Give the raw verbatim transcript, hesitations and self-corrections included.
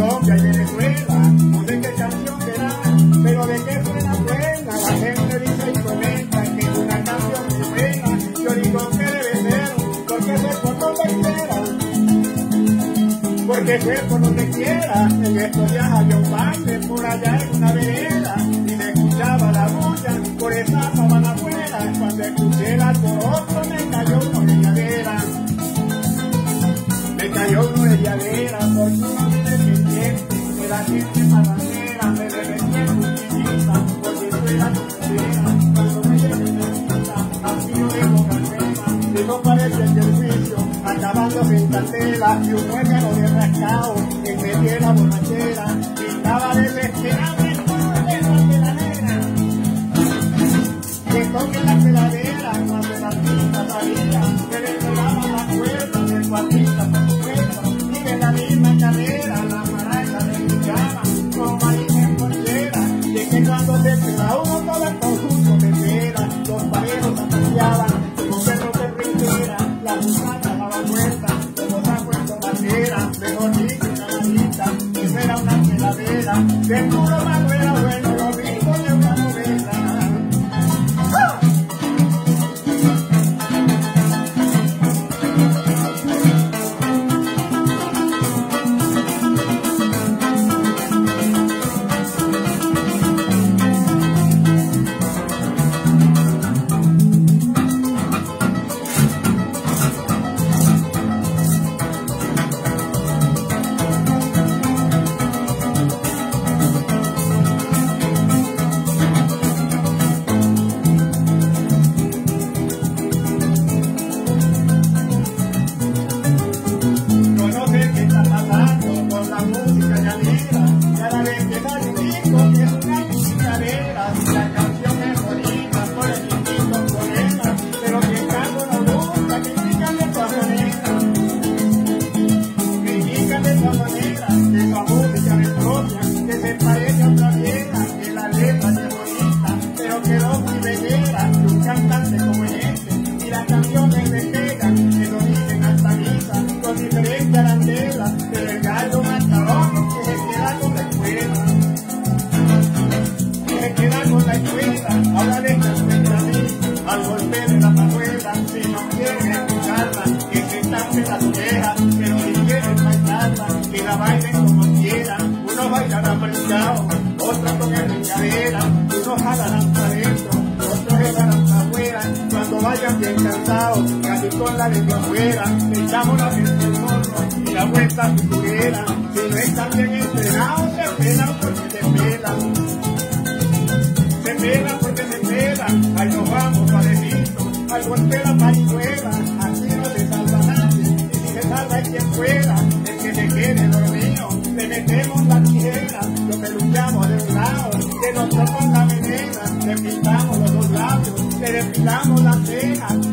Colombia y Venezuela, no sé qué canción será, pero de qué suena buena, la gente dice y comenta que es una canción muy buena. Yo digo que debe ser, porque sé por donde quiera, porque sé por donde quiera. En estos días había un baile por allá en una vereda y me escuchaba la bulla por esa sábana afuera. Cuando escuché el alboroto me cayó una orelladera, me cayó una orelladera, porque uno vive pendiente de la gente parrandera. Me reventí en cuchillita porque soy la cocinera, cuando me necesita así yo dejo carpeta. Digo parece que el juicio acabándose en candela y un muécano de rascado en medio de la borrachera gritaba desesperado en todo de la negra que toque la peladera. Cuando el artista salía que le pegaba la cuerda del cuartista por su cuerda y de la misma carrera la maraca le escuchaba como maíz en ponchera. Y es que cuando se pega uno todo el conjunto de cera, los pareros ataciaban como perros de rintera, la muchacha daba vuelta como saco en tomatera. Mejor dicho canalita, esa era una peladera, de puro malo era bueno, lo rico de una novela. Otros con el riñadera, unos jalarán para adentro, otros jalarán para afuera. Cuando vayan bien cansados, casi con la lengua afuera, le echamos la gente al horno y la vuelta pinturera. Si no están bien entrenados, se pelan porque se pelan, se pelan porque se pelan. Ahí nos vamos suavecito, al golpe la parihuela, así no se salva nadie, y si se salva hay quien pueda, el que se quede dormido, le metemos la tijera, lo peluqueamos de un lado, de nosotros la venena, le pintamos los dos labios, le depilamos las cejas,